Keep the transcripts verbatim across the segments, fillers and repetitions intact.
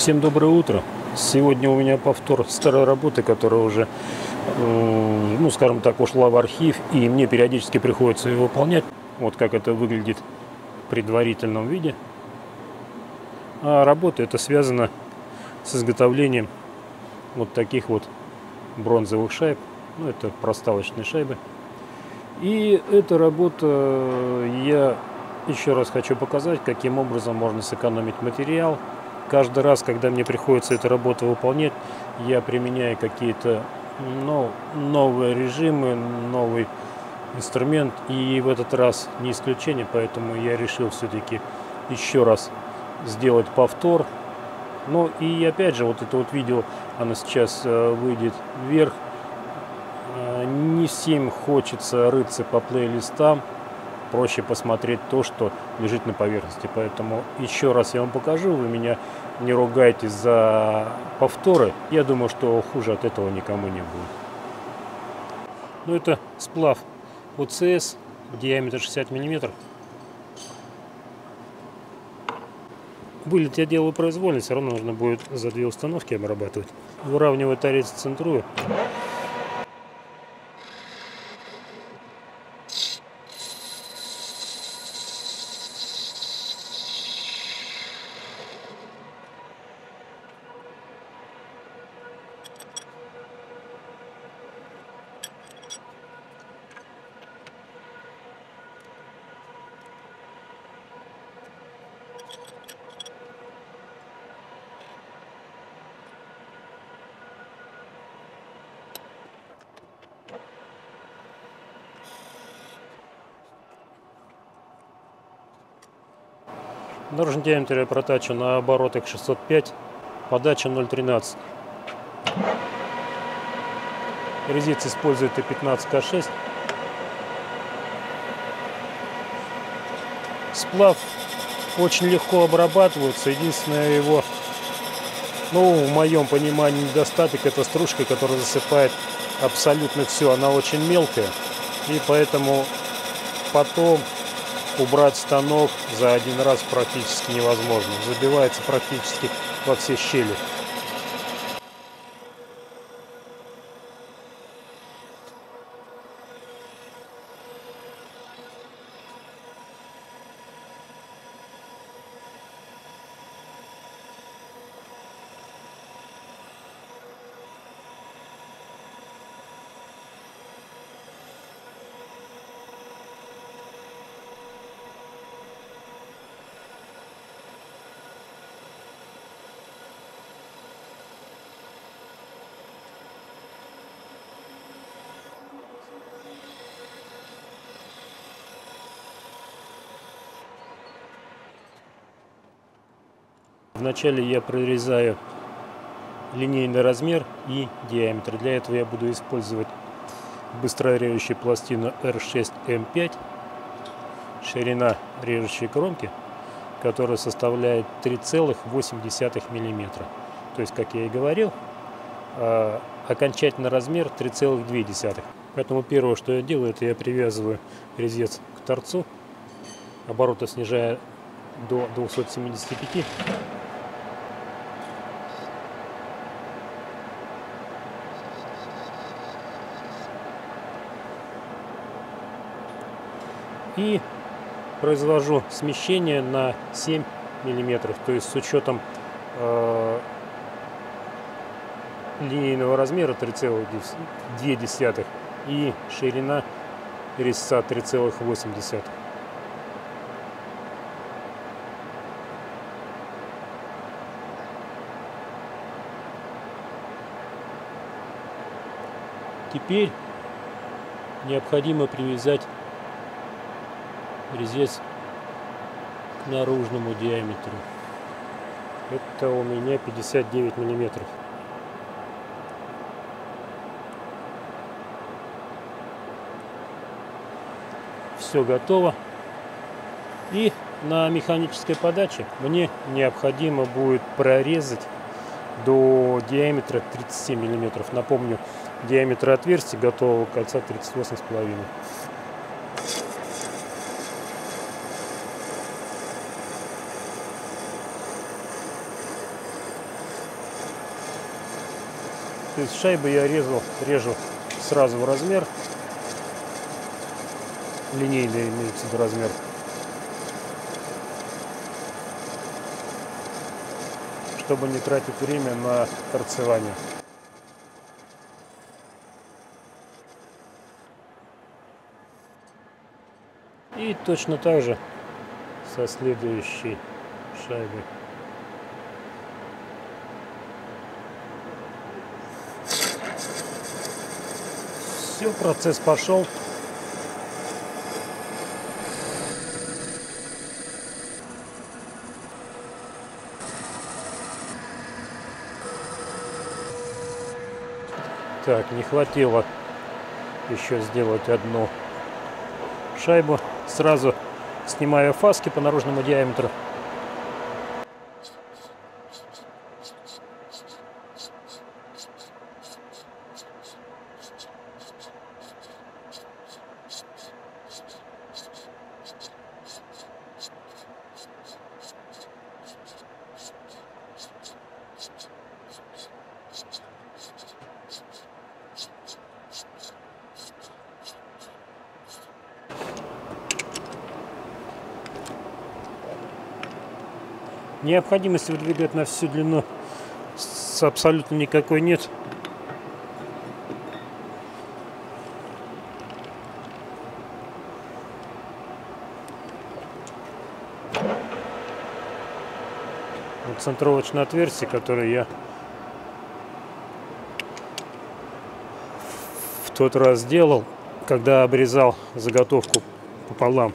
Всем доброе утро. Сегодня у меня повтор старой работы, которая уже, ну, скажем так, ушла в архив, и мне периодически приходится ее выполнять. Вот как это выглядит в предварительном виде. А работа это связана с изготовлением вот таких вот бронзовых шайб. Ну, это проставочные шайбы. И эта работа, я еще раз хочу показать, каким образом можно сэкономить материал. Каждый раз, когда мне приходится эту работу выполнять, я применяю какие-то ну, новые режимы, новый инструмент. И в этот раз не исключение, поэтому я решил все-таки еще раз сделать повтор. Ну и опять же, вот это вот видео, оно сейчас выйдет вверх. Не всем хочется рыться по плейлистам. Проще посмотреть то, что лежит на поверхности. Поэтому еще раз я вам покажу. Вы меня не ругайте за повторы. Я думаю, что хуже от этого никому не будет. Ну, это сплав о цэ эс, диаметр шестьдесят миллиметров. Вылет я делаю произвольно, все равно нужно будет за две установки обрабатывать. Выравниваю торец, центрую. Наружный диаметр я протачу на оборотах шестьсот пять, подача ноль тринадцать. Резец использует и пятнадцать ка шесть. Сплав очень легко обрабатывается. Единственное его, ну, в моем понимании, недостаток — это стружка, которая засыпает абсолютно все. Она очень мелкая, и поэтому потом убрать станок за один раз практически невозможно. Забивается практически во все щели. Вначале я прорезаю линейный размер и диаметр. Для этого я буду использовать быстрорежущую пластину эр шесть эм пять. Ширина режущей кромки, которая составляет три целых восемь десятых миллиметра. То есть, как я и говорил, окончательный размер три целых две десятых. Поэтому первое, что я делаю, это я привязываю резец к торцу, обороты снижая до двухсот семидесяти пяти. И произвожу смещение на семь миллиметров, то есть с учетом э, линейного размера три целых две десятых и ширина резца три целых восемь десятых. Теперь необходимо привязать резец к наружному диаметру. Это у меня пятьдесят девять миллиметров. Все готово. И на механической подаче мне необходимо будет прорезать до диаметра тридцать семь миллиметров. Напомню, диаметр отверстия готового кольца тридцать восемь с половиной. То есть шайбы я резал, режу сразу в размер. Линейный имеется в виду размер. Чтобы не тратить время на торцевание. И точно так же со следующей шайбой. Все, процесс пошел. Так, не хватило еще сделать одну шайбу. Сразу снимаю фаски по наружному диаметру. Необходимости выдвигать на всю длину с абсолютно никакой нет. Вот центровочное отверстие, которое я в тот раз сделал, когда обрезал заготовку пополам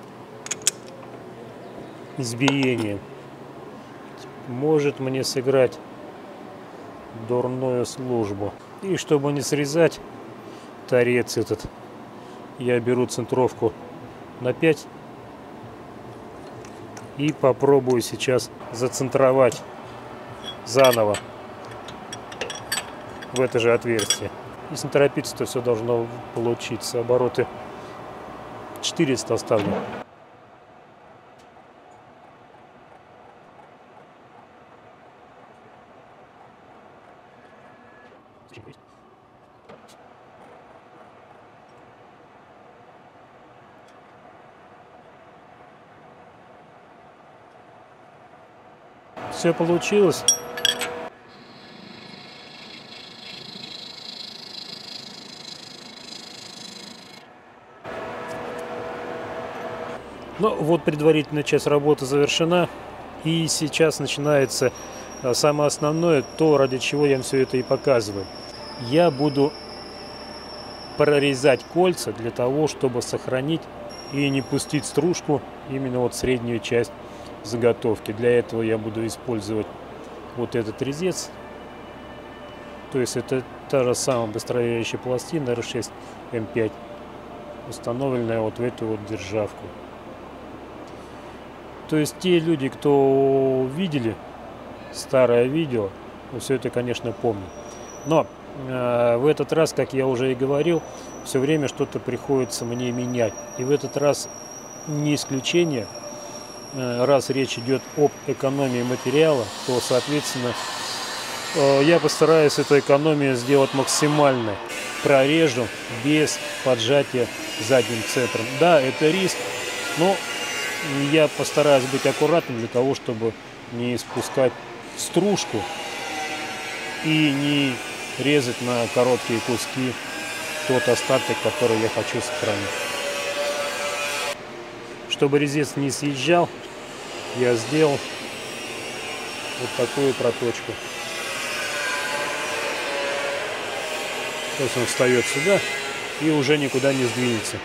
избиением, может мне сыграть дурную службу. И чтобы не срезать торец этот, я беру центровку на пять и попробую сейчас зацентровать заново в это же отверстие. Если не торопиться, то все должно получиться. Обороты четыреста оставлю. Все получилось. Ну вот, предварительная часть работы завершена. И сейчас начинается самое основное, то, ради чего я вам все это и показываю. Я буду прорезать кольца для того, чтобы сохранить и не пустить стружку именно вот среднюю часть заготовки. Для этого я буду использовать вот этот резец. То есть это та же самая быстрорежущая пластина эр шесть эм пять, установленная вот в эту вот державку. То есть те люди, кто видели старое видео, все это, конечно, помнят. Но э, в этот раз, как я уже и говорил, все время что-то приходится мне менять. И в этот раз не исключение. Э, раз речь идет об экономии материала, то, соответственно, э, я постараюсь эту экономию сделать максимальной. Прорежу без поджатия задним центром. Да, это риск, но я постараюсь быть аккуратным для того, чтобы не спускать стружку и не резать на короткие куски тот остаток, который я хочу сохранить. Чтобы резец не съезжал, я сделал вот такую проточку. То есть он встает сюда и уже никуда не сдвинется.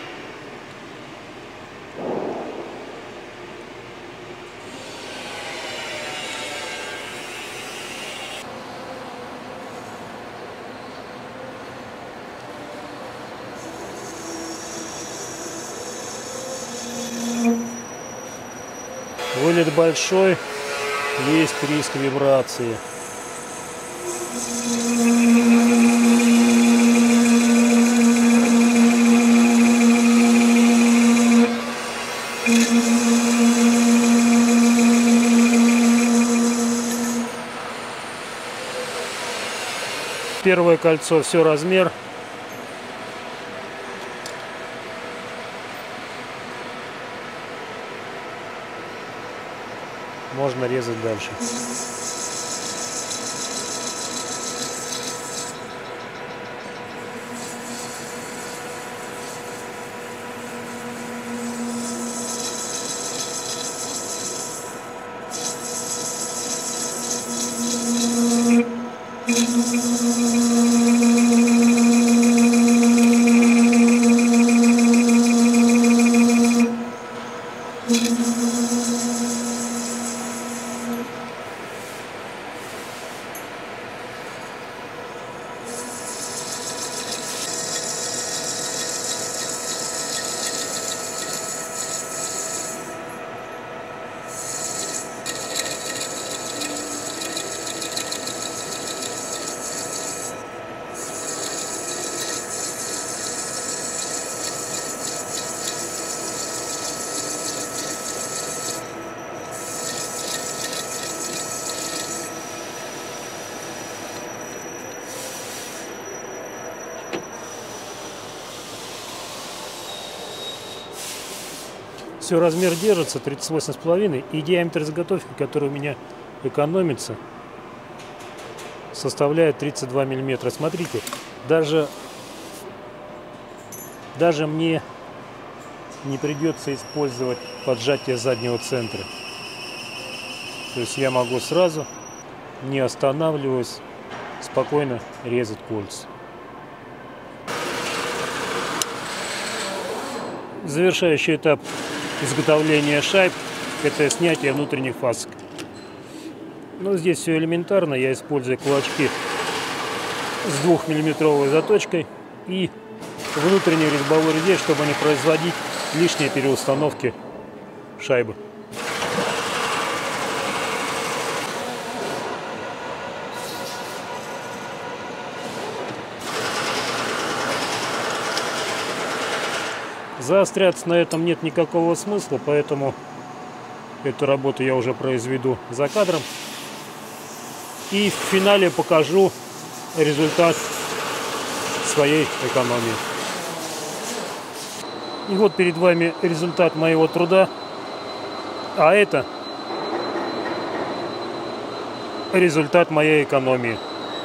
Вылет большой, есть риск вибрации. Первое кольцо, все размер. Можно резать дальше. Все, размер держится, тридцать восемь с половиной, и диаметр заготовки, который у меня экономится, составляет тридцать два миллиметра. Смотрите, даже, даже мне не придется использовать поджатие заднего центра. То есть я могу сразу, не останавливаясь, спокойно резать кольца. Завершающий этап изготовления шайб — это снятие внутренних фасок. Но здесь все элементарно. Я использую кулачки с двухмиллиметровой заточкой и внутренний резьбовой резец, чтобы не производить лишние переустановки шайбы. Заостряться на этом нет никакого смысла, поэтому эту работу я уже произведу за кадром. И в финале покажу результат своей экономии. И вот перед вами результат моего труда. А это результат моей экономии.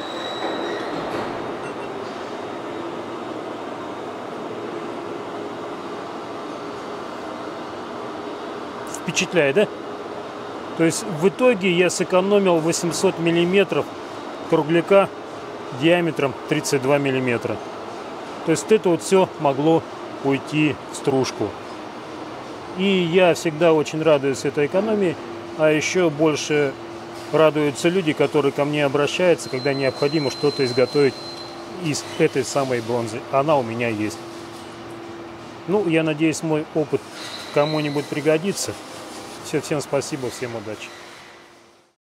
Впечатляет, да? То есть в итоге я сэкономил восемьсот миллиметров кругляка диаметром тридцать два миллиметра. То есть это вот все могло уйти в стружку. И я всегда очень радуюсь этой экономии, а еще больше радуются люди, которые ко мне обращаются, когда необходимо что-то изготовить из этой самой бронзы. Она у меня есть. Ну, я надеюсь, мой опыт кому-нибудь пригодится. Все, всем спасибо, всем удачи.